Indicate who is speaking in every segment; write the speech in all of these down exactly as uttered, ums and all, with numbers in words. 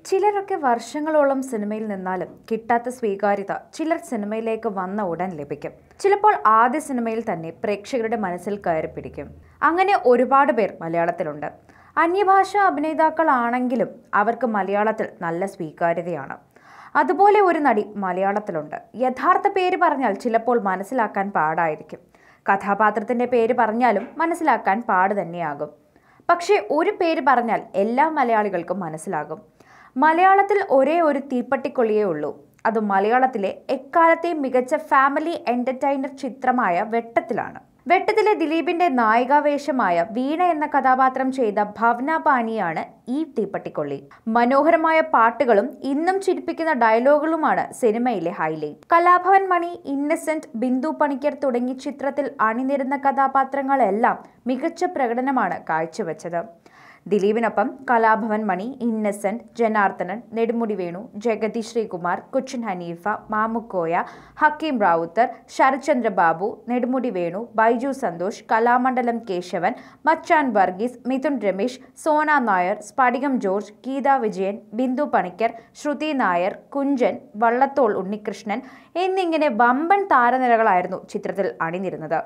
Speaker 1: ചിലരൊക്കെ വർഷങ്ങളോളം സിനിമയിൽ നിന്നാലും കിട്ടാത്ത സ്വീകാര്യത ചിലർ സിനിമയിലേക്ക് വന്ന ഉടൻ ലഭിക്കും. ചിലപ്പോൾ ആദ്യ സിനിമയിൽ തന്നെ പ്രേക്ഷകരുടെ മനസ്സിൽ കയറി പിടിക്കും. അങ്ങനെ ഒരുപാട് പേർ മലയാളത്തിലുണ്ട്. അന്യഭാഷാ അഭിനേതാക്കളാണെങ്കിലും അവർക്ക് മലയാളത്തിൽ നല്ല സ്വീകാര്യതയാണ്. അതുപോലെ ഒരു നടി മലയാളത്തിലുണ്ട്. യഥാർത്ഥ പേര് പറഞ്ഞാൽ ചിലപ്പോൾ മനസ്സിലാക്കാൻ പാടായിരിക്കും. കഥാപാത്രത്തിൻ്റെ പേര് പറഞ്ഞാലും മനസ്സിലാക്കാൻ പാട് തന്നെയാകും. പക്ഷേ ഒരു പേര് പറഞ്ഞാൽ എല്ലാ മലയാളികൾക്കും മനസ്സിലാകും. മലയാളത്തിൽ ഒരേ ഒരു തീപ്പട്ടിക്കൊള്ളിയേ ഉള്ളൂ. അത് മലയാളത്തിലെ എക്കാലത്തെയും മികച്ച ഫാമിലി എൻ്റർടൈനർ ചിത്രമായ വെട്ടത്തിലാണ്. വെട്ടത്തിലെ ദിലീപിൻ്റെ നായികാവേഷമായ വീണ എന്ന കഥാപാത്രം ചെയ്ത ഭവ്ന പാനിയാണ് ഈ തീപ്പട്ടിക്കൊള്ളി. മനോഹരമായ പാട്ടുകളും ഇന്നും ചിരിപ്പിക്കുന്ന ഡയലോഗുകളുമാണ് സിനിമയിലെ ഹൈലൈറ്റ്. കലാഭവൻ മണി, ഇന്നസെന്റ്, ബിന്ദു പണിക്കർ തുടങ്ങി ചിത്രത്തിൽ അണിനിരുന്ന കഥാപാത്രങ്ങളെല്ലാം മികച്ച പ്രകടനമാണ് കാഴ്ചവെച്ചത്. ദിലീപിനൊപ്പം കലാഭവൻ മണി, ഇന്നസെന്റ്, ജനാർദ്ദനൻ, നെടുമുടി വേണു, ജഗതി ശ്രീകുമാർ, കൊച്ചിൻ ഹനീഫ, മാമുക്കോയ, ഹക്കീം റാവുത്തർ, ശരത്ചന്ദ്ര ബാബു, നെടുമുടി വേണു, ബൈജു സന്തോഷ്, കലാമണ്ഡലം കേശവൻ, മച്ചാൻ വർഗീസ്, മിഥുൻ രമേശ്, സോന നായർ, സ്ഫടികം ജോർജ്, ഗീത വിജയൻ, ബിന്ദു പണിക്കർ, ശ്രുതി നായർ, കുഞ്ചൻ, വള്ളത്തോൾ ഉണ്ണികൃഷ്ണൻ എന്നിങ്ങനെ വമ്പൻ താരനിരകളായിരുന്നു ചിത്രത്തിൽ അണിനിരുന്നത്.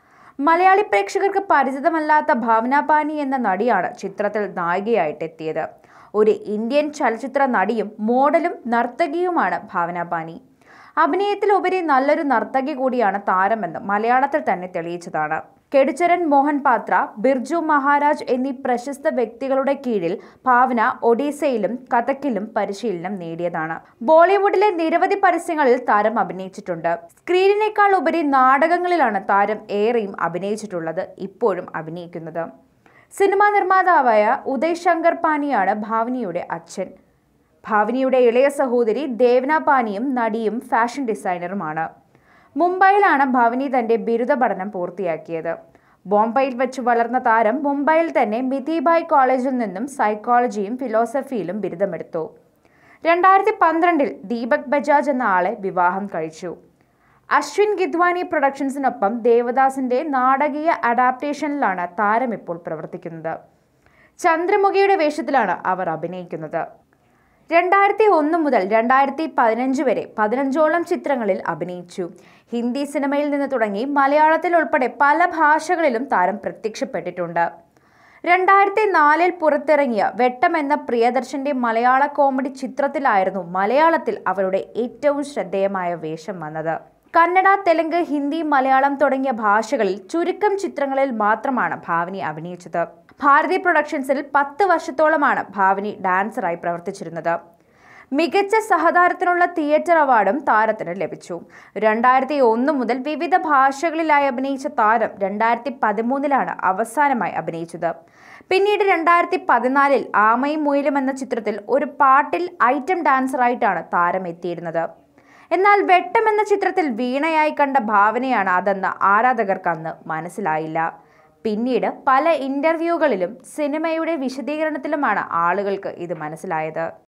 Speaker 1: മലയാളി പ്രേക്ഷകർക്ക് പരിചിതമല്ലാത്ത ഭാവ്ന പാനി എന്ന നടിയാണ് ചിത്രത്തിൽ നായികയായിട്ടെത്തിയത്. ഒരു ഇന്ത്യൻ ചലച്ചിത്ര നടിയും മോഡലും നർത്തകിയുമാണ് ഭാവ്ന പാനി. അഭിനയത്തിലുപരി നല്ലൊരു നർത്തകി കൂടിയാണ് താരമെന്ന് മലയാളത്തിൽ തന്നെ തെളിയിച്ചതാണ്. കെടുചരൻ മോഹൻ പാത്ര, ബിർജു മഹാരാജ് എന്നീ പ്രശസ്ത വ്യക്തികളുടെ കീഴിൽ ഭാവ്ന ഒഡീസയിലും കഥക്കിലും പരിശീലനം നേടിയതാണ്. ബോളിവുഡിലെ നിരവധി പരസ്യങ്ങളിൽ താരം അഭിനയിച്ചിട്ടുണ്ട്. സ്ക്രീനിനേക്കാൾ ഉപരി നാടകങ്ങളിലാണ് താരം ഏറെയും അഭിനയിച്ചിട്ടുള്ളത്, ഇപ്പോഴും അഭിനയിക്കുന്നത്. സിനിമാ നിർമ്മാതാവായ ഉദയ് ശങ്കർ പാനിയാണ് ഭാവ്നയുടെ അച്ഛൻ. ഭാവ്നയുടെ ഇളയ സഹോദരി ദേവ്ന പാനിയും നടിയും ഫാഷൻ ഡിസൈനറുമാണ്. മുംബൈയിലാണ് ഭാവ്ന തൻ്റെ ബിരുദ പഠനം പൂർത്തിയാക്കിയത്. ബോംബെയിൽ വെച്ച് വളർന്ന താരം മുംബൈയിൽ തന്നെ മിഥിബായ് കോളേജിൽ നിന്നും സൈക്കോളജിയും ഫിലോസഫിയിലും ബിരുദമെടുത്തു. രണ്ടായിരത്തി പന്ത്രണ്ടിൽ ദീപക് ബജാജ് എന്ന ആളെ വിവാഹം കഴിച്ചു. അശ്വിൻ ഗിദ്വാനി പ്രൊഡക്ഷൻസിനൊപ്പം ദേവദാസിൻ്റെ നാടകീയ അഡാപ്റ്റേഷനിലാണ് താരം ഇപ്പോൾ പ്രവർത്തിക്കുന്നത്. ചന്ദ്രമുഖിയുടെ വേഷത്തിലാണ് അവർ അഭിനയിക്കുന്നത്. രണ്ടായിരത്തി ഒന്ന് മുതൽ രണ്ടായിരത്തി പതിനഞ്ച് വരെ പതിനഞ്ചോളം ചിത്രങ്ങളിൽ അഭിനയിച്ചു. ഹിന്ദി സിനിമയിൽ നിന്ന് തുടങ്ങി മലയാളത്തിൽ ഉൾപ്പെടെ പല ഭാഷകളിലും താരം പ്രത്യക്ഷപ്പെട്ടിട്ടുണ്ട്. രണ്ടായിരത്തി നാലിൽ പുറത്തിറങ്ങിയ വെട്ടം എന്ന പ്രിയദർശന്റെ മലയാള കോമഡി ചിത്രത്തിലായിരുന്നു മലയാളത്തിൽ അവരുടെ ഏറ്റവും ശ്രദ്ധേയമായ വേഷം വന്നത്. കന്നഡ, തെലുങ്ക്, ഹിന്ദി, മലയാളം തുടങ്ങിയ ഭാഷകളിൽ ചുരുക്കം ചിത്രങ്ങളിൽ മാത്രമാണ് ഭാവ്ന അഭിനയിച്ചത്. ഭാരതി പ്രൊഡക്ഷൻസിൽ പത്ത് വർഷത്തോളമാണ് ഭാവ്ന ഡാൻസറായി പ്രവർത്തിച്ചിരുന്നത്. മികച്ച സഹതാരത്തിനുള്ള തിയേറ്റർ അവാർഡും താരത്തിന് ലഭിച്ചു. രണ്ടായിരത്തി ഒന്ന് മുതൽ വിവിധ ഭാഷകളിലായി അഭിനയിച്ച താരം രണ്ടായിരത്തി പതിമൂന്നിലാണ് അവസാനമായി അഭിനയിച്ചത്. പിന്നീട് രണ്ടായിരത്തി പതിനാലിൽ ആമയും മുയലും എന്ന ചിത്രത്തിൽ ഒരു പാട്ടിൽ ഐറ്റം ഡാൻസറായിട്ടാണ് താരം എത്തിയിരുന്നത്. എന്നാൽ വെട്ടം എന്ന ചിത്രത്തിൽ വീണയായി കണ്ട ഭാവനയാണ് അതെന്ന് ആരാധകർക്ക് അന്ന് മനസ്സിലായില്ല. പിന്നീട് പല ഇന്റർവ്യൂകളിലും സിനിമയുടെ വിശദീകരണത്തിലുമാണ് ആളുകൾക്ക് ഇത് മനസ്സിലായത്.